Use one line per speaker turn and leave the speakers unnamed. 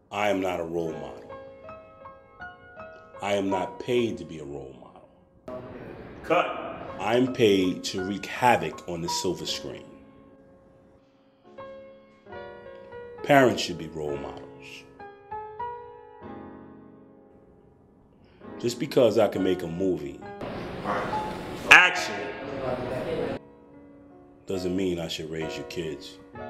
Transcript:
I am not a role model. I am not paid to be a role model.
Cut.
I'm paid to wreak havoc on the silver screen. Parents should be role models. Just because I can make a movie
Action.
doesn't mean I should raise your kids.